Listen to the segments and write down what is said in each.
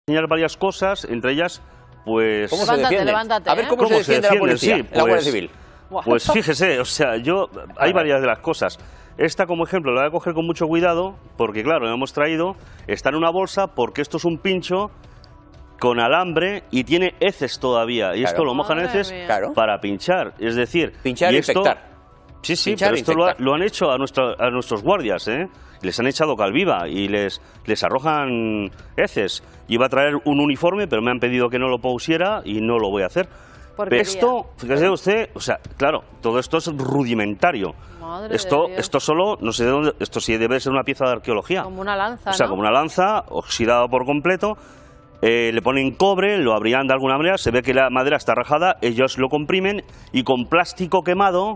enseñar varias cosas, entre ellas, pues... ¿Cómo se defiende? Levántate, A ver cómo se defiende la policía, sí, la Guardia Civil. Pues fíjese, o sea, hay varias de las cosas. Esta, como ejemplo, la voy a coger con mucho cuidado, porque claro, la hemos traído, está en una bolsa, porque esto es un pincho con alambre y tiene heces todavía, y esto lo mojan heces para pinchar, es decir... Pinchar y infectar. Sí, sí, Pinchar pero e esto lo han hecho a nuestros guardias, ¿eh? Les han echado cal viva y les arrojan heces. Iba a traer un uniforme, pero me han pedido que no lo pusiera y no lo voy a hacer. Pero esto, fíjese usted, o sea, claro, todo esto es rudimentario. Esto solo, no sé de dónde, esto sí debe ser una pieza de arqueología. Como una lanza, o sea, como una lanza, oxidada por completo. Le ponen cobre, lo abrirán de alguna manera, se ve que la madera está rajada, ellos lo comprimen y con plástico quemado,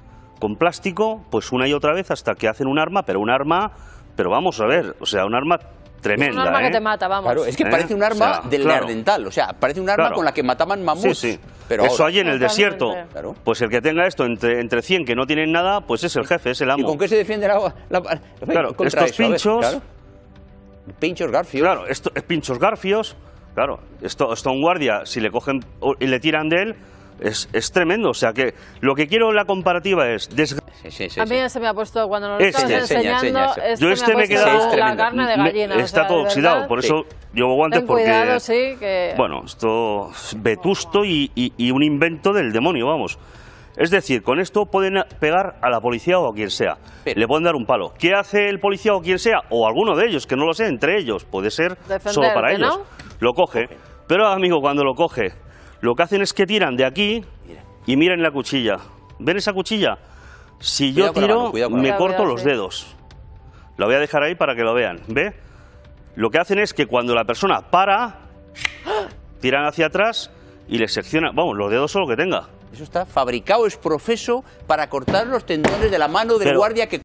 pues una y otra vez hasta que hacen un arma, pero vamos a ver, o sea, un arma tremenda. Es un arma que te mata, vamos. Claro, es que parece un arma del Neandertal, o sea, parece un arma con la que mataban mamuts. Sí, sí. Pero eso ahora, allí en el desierto, pues el que tenga esto entre 100 que no tienen nada, pues es el jefe, es el amo. ¿Y con qué se defiende claro, contra estos eso? pinchos... Pinchos garfios. Claro, pinchos garfios, claro, esto a un guardia, si le cogen y le tiran de él, es tremendo. O sea que lo que quiero en la comparativa es... A mí se me ha puesto, cuando nos lo estabas enseñando, yo me ha puesto la carne de gallina. Está todo oxidado, por eso llevo guantes, porque... Cuidado, sí, que... Bueno, esto es vetusto y un invento del demonio, vamos. Es decir, con esto pueden pegar a la policía o a quien sea. Le pueden dar un palo. ¿Qué hace el policía o quien sea? O alguno de ellos, que no lo sé, entre ellos. Puede ser solo para ellos. ¿No? Lo coge. Pero, amigo, cuando lo coge, lo que hacen es que tiran de aquí y miren la cuchilla. ¿Ven esa cuchilla? Si yo tiro, me corto los dedos. La voy a dejar ahí para que lo vean. ¿Ve? Lo que hacen es que cuando la persona para, tiran hacia atrás y le seccionan, vamos, los dedos son lo que tenga. Eso está fabricado, es profeso para cortar los tendones de la mano del guardia que